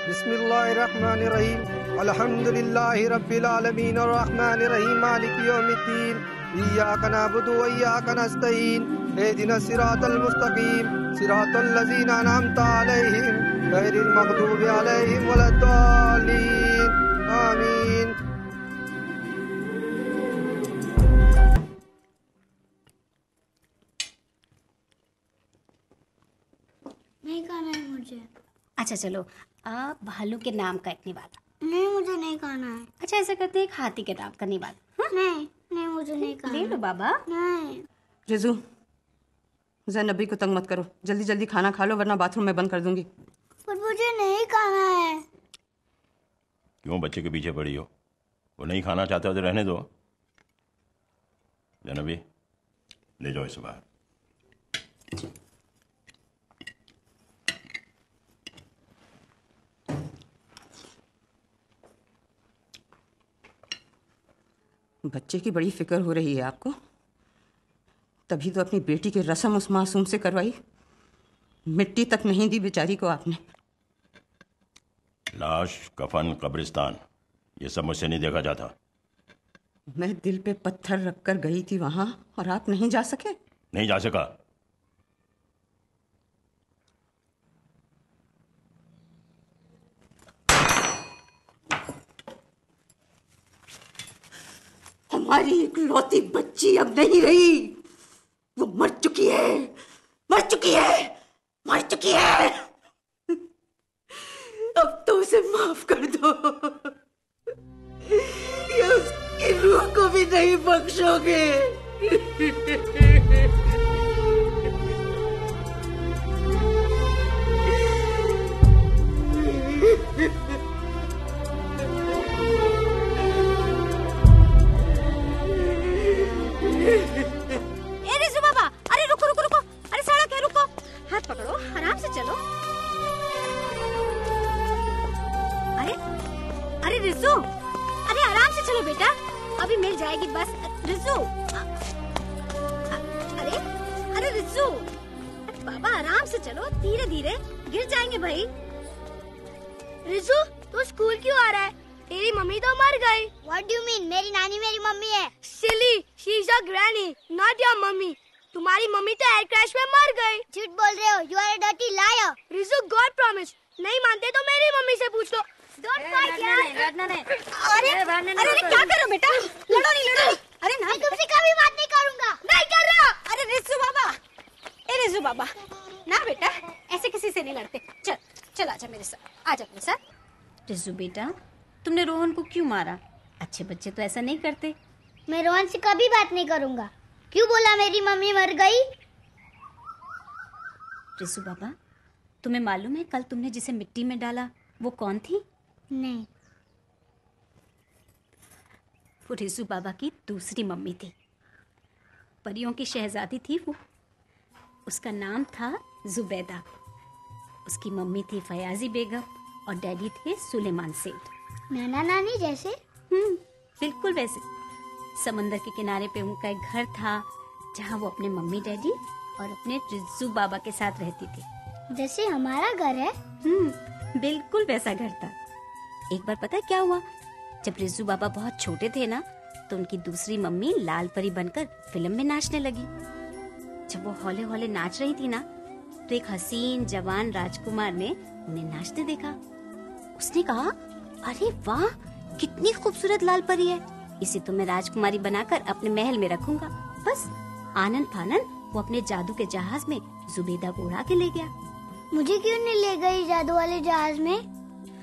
बिस्मिल्लाहिर्रहमानिर्रहीम अल्हम्दुलिल्लाहि रब्बिल आलमीन अर्रहमानिर्रहीम मालिकि यौमिद्दीन इय्याका नअबुदु व इय्याका नस्तईन इहदिनस सिरातल मुस्तकीम सिरातल लज़ीना अनअमता अलैहिम गैरिल मग़दूबि अलैहिम वलद्दालीन आमीन। नहीं खाना है मुझे। अच्छा चलो, भालू के नाम का एक निवाला। नहीं मुझे नहीं खाना है। अच्छा ऐसा करते हैं, एक हाथी के नाम का निवाला। नहीं नहीं मुझे नहीं खाना। ले लो बाबा। नहीं। रिजू, ज़ैनबी को तंग मत करो, जल्दी जल्दी खाना खा लो वरना बाथरूम में बंद कर दूंगी। पर मुझे नहीं खाना है। क्यों बच्चे के पीछे पड़ी हो? वो नहीं खाना चाहते हो तो रहने दो। ज़ैनबी, ले जाओ इसे बाहर। बच्चे की बड़ी फिक्र हो रही है आपको, तभी तो अपनी बेटी की रस्म उस मासूम से करवाई। मिट्टी तक नहीं दी बेचारी को आपने। लाश, कफन, कब्रिस्तान, ये सब मुझसे नहीं देखा जाता। मैं दिल पे पत्थर रखकर गई थी वहां और आप नहीं जा सके? नहीं जा सका। हमारी इकलौती बच्ची अब नहीं रही, वो मर चुकी है, मर चुकी है, मर चुकी है। अब तो उसे माफ कर दो, या उसकी रूह को भी नहीं बख्शोगे। रिजू, अरे आराम से चलो बेटा, अभी मिल जाएगी बस। रिजू, अरे अरे रिजू, बाबा आराम से चलो, धीरे धीरे, गिर जाएंगे भाई। रिजू, तू स्कूल क्यों आ रहा है? तेरी मम्मी तो मर गई। What do you mean? मेरी नानी मेरी मम्मी है। Silly, she is your granny, not your mummy. तुम्हारी मम्मी तो एयर क्रैश में मर गई। झूठ बोल रहे हो, you are a dirty liar. Riju, God promise, नहीं मानते तो मेरी मम्मी से पूछ लो। Don't fight यार। अरे अरे क्या कर रहे हो बेटा? लड़ो नहीं, लड़ो नहीं। अरे ना, मैं तुमसे कभी बात नहीं करूँगा। नहीं कर रहा। अरे रिजू बाबा, ए रिजू बाबा, ना बेटा, ऐसे किसी से नहीं लड़ते। चल चल, आजा मेरे साथ, आजा मेरे साथ। रिजू बेटा, तुमने रोहन को क्यों मारा? अच्छे बच्चे तो ऐसा नहीं करते। मैं रोहन से कभी बात नहीं करूँगा। क्यों बोला मेरी मम्मी मर गई? रिजू बाबा, तुम्हें मालूम है कल तुमने जिसे मिट्टी में डाला वो कौन थी? नहीं। वो रिजू बाबा की दूसरी मम्मी थी, परियों की शहजादी थी वो। उसका नाम था जुबैदा। उसकी मम्मी थी फयाजी बेगम और डैडी थे सुलेमान सेठ। नाना नानी जैसे? बिल्कुल वैसे। समंदर के किनारे पे उनका एक घर था जहाँ वो अपने मम्मी डैडी और अपने रिजू बाबा के साथ रहती थी। जैसे हमारा घर है। बिल्कुल वैसा घर था। एक बार पता है क्या हुआ? जब रिजू बाबा बहुत छोटे थे ना, तो उनकी दूसरी मम्मी लाल परी बनकर फिल्म में नाचने लगी। जब वो हौले हौले नाच रही थी ना, तो एक हसीन जवान राजकुमार ने उन्हें नाचते देखा। उसने कहा, अरे वाह, कितनी खूबसूरत लाल परी है, इसे तो मैं राजकुमारी बनाकर अपने महल में रखूंगा। बस आनन फानन वो अपने जादू के जहाज में जुबैदा को उड़ा के ले गया। मुझे क्यों नहीं ले गई जादू वाले जहाज में?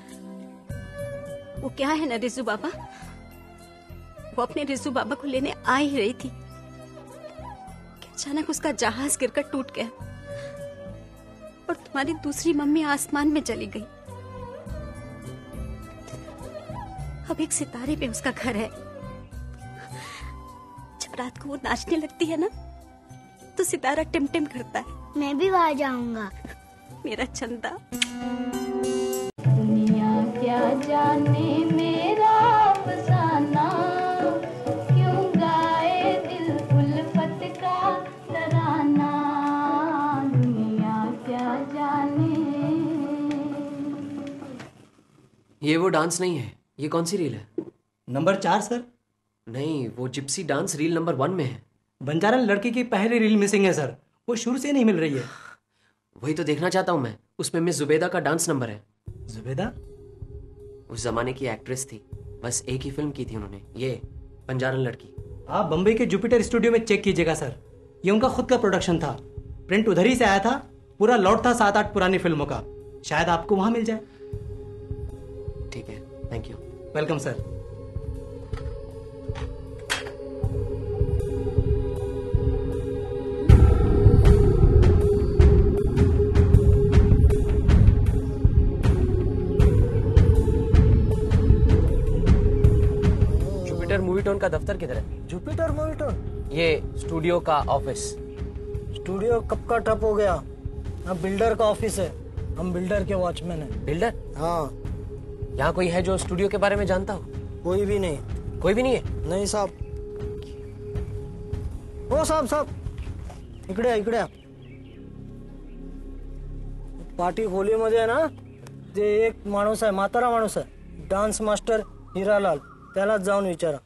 वो क्या है ना रिजू बाबा, वो अपने रिजू बाबा को लेने आ ही रही थी कि अचानक उसका जहाज गिरकर टूट गया और तुम्हारी दूसरी मम्मी आसमान में चली गई। अब एक सितारे पे उसका घर है। जब रात को वो नाचने लगती है ना, तो सितारा टिमटिम करता है। मैं भी वहाँ जाऊंगा। मेरा चंदा। दुनिया क्या जाने मेरा अफसाना, क्यों गाए दिल उल्फत का तराना। दुनिया क्या जाने। ये वो डांस नहीं है। ये कौन सी रील है? Number 4 sir. नहीं, वो जिप्सी डांस रील नंबर 1 में है। बंजारा लड़की की पहली रील मिसिंग है सर, वो शुरू से नहीं मिल रही है। वही तो देखना चाहता हूँ मैं। उसमें मिस जुबैदा का डांस नंबर है। जुबैदा? उस जमाने की एक्ट्रेस थी, बस एक ही फिल्म की थी उन्होंने, ये बंजारन लड़की। आप बम्बई के जुपिटर स्टूडियो में चेक कीजिएगा सर, ये उनका खुद का प्रोडक्शन था। प्रिंट उधर ही से आया था, पूरा लॉट था 7-8 पुरानी फिल्मों का। शायद आपको वहां मिल जाए। ठीक है, thank you. Welcome sir. Jupiter movie tone का दफ्तर किधर है? Jupiter movie tone? ये स्टूडियो का ऑफिस। स्टूडियो कब का ठप हो गया? अब बिल्डर का ऑफिस है, हम बिल्डर के वॉचमैन हैं। बिल्डर? हाँ। यहाँ कोई है जो स्टूडियो के बारे में जानता हो? कोई भी नहीं। कोई भी नहीं है? नहीं साहब। ओ साहब इकडे इकडे पार्टी खोलीमध्ये ना ते एक माणूस आहे, म्हातारा माणूस आहे, डान्स मास्टर हिरालाल, त्यालाच जाऊन विचारा।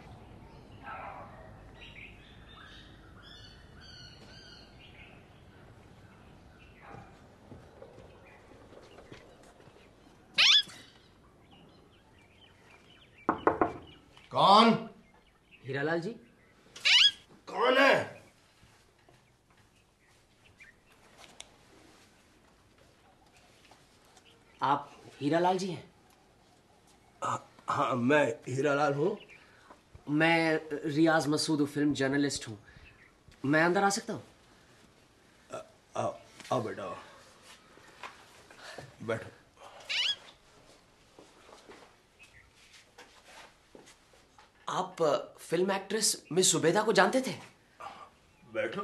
कौन? हीरालाल जी। कौन है? आप हीरालाल जी हैं? हाँ, मैं हीरालाल हूँ। मैं रियाज मसूद, फिल्म जर्नलिस्ट हूँ। मैं अंदर आ सकता हूँ? आओ बेटा, बैठो। आप फिल्म एक्ट्रेस मिस जुबैदा को जानते थे? बैठो।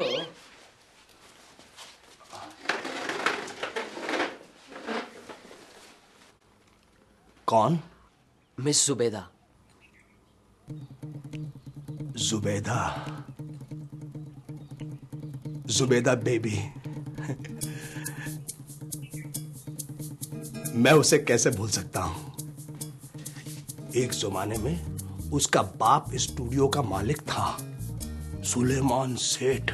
कौन? मिस जुबैदा। जुबैदा? जुबैदा बेबी। मैं उसे कैसे भूल सकता हूं? एक जमाने में उसका बाप स्टूडियो का मालिक था, सुलेमान सेठ।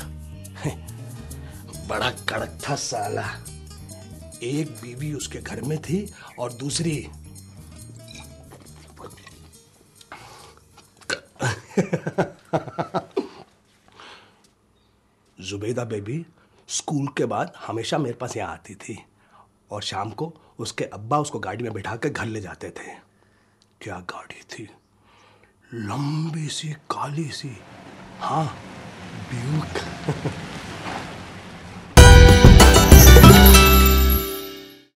बड़ा कड़क था साला। एक बीवी उसके घर में थी और दूसरी जुबैदा बेबी स्कूल के बाद हमेशा मेरे पास यहाँ आती थी और शाम को उसके अब्बा उसको गाड़ी में बिठा कर घर ले जाते थे। क्या गाड़ी थी, लंबी सी काली सी। हाँ, ब्यूक।